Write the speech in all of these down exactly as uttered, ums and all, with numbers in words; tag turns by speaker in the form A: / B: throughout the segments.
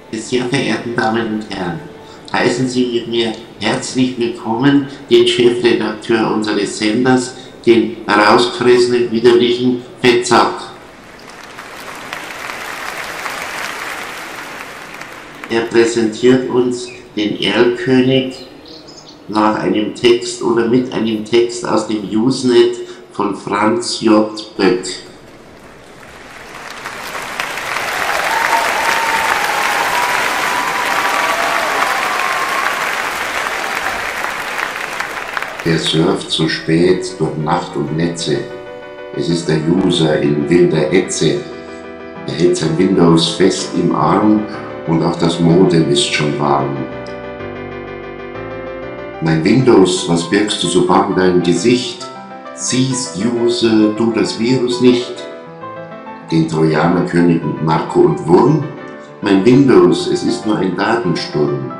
A: Sehr verehrten Damen und Herren, heißen Sie mit mir herzlich willkommen den Chefredakteur unseres Senders, den herausgefressenen, widerlichen Fettsack. Er präsentiert uns den Erlkönig nach einem Text oder mit einem Text aus dem Usenet von Franz J. Böck. Er surft so spät durch Nacht und Netze. Es ist der User in wilder Hetze. Er hält sein Windows fest im Arm und auch das Modem ist schon warm. Mein Windows, was birgst du so bang dein Gesicht? Siehst, User, du das Virus nicht? Den Trojanerkönig und Marco und Wurm? Mein Windows, es ist nur ein Datensturm.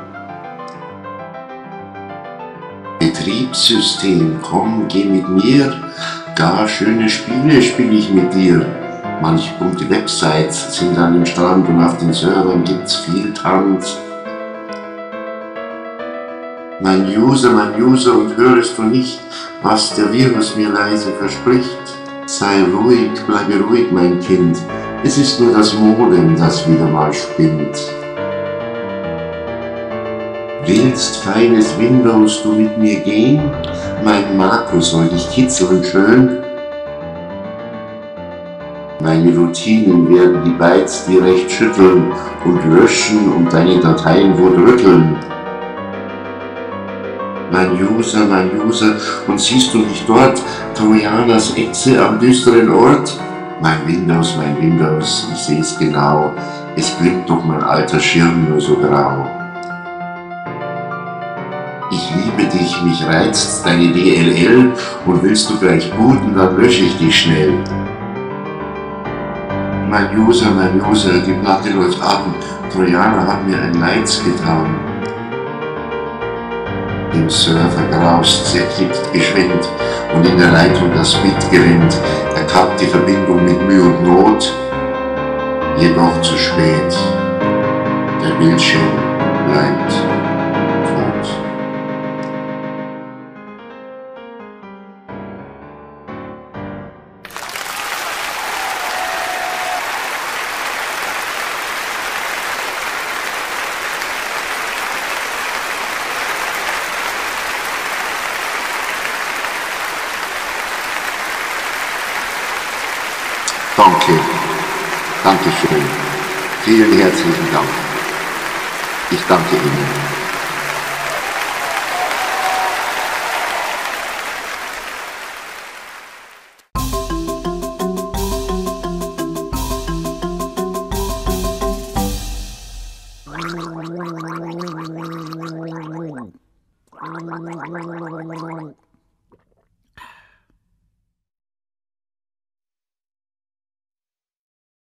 A: Betriebssystem, komm, geh mit mir, gar schöne Spiele spiel ich mit dir. Manch bunte Websites sind an dem Strand und auf den Servern gibt's viel Tanz. Mein User, mein User, und hörest du nicht, was der Virus mir leise verspricht? Sei ruhig, bleibe ruhig, mein Kind, es ist nur das Modem, das wieder mal spinnt. Willst, feines Windows, du mit mir gehen? Mein Marco soll dich kitzeln schön. Meine Routinen werden die Bytes dir recht schütteln und löschen und deine Dateien wohl rütteln. Mein User, mein User, und siehst du nicht dort Trojaners Echse am düsteren Ort? Mein Windows, mein Windows, ich seh's genau, es blinkt doch mein alter Schirm nur so grau. Ich liebe dich, mich reizt deine D L L, und willst du gleich booten, dann lösche ich dich schnell. Mein User, mein User, die Platte läuft an, Trojaner haben mir ein Leids getan. Im Server graust, er klickt geschwind, und in der Leitung das Bit gewinnt. Er kappt die Verbindung mit Mühe und Not, jedoch zu spät. Der Bildschirm bleibt tot. Danke, danke schön. Vielen herzlichen Dank. Ich danke Ihnen.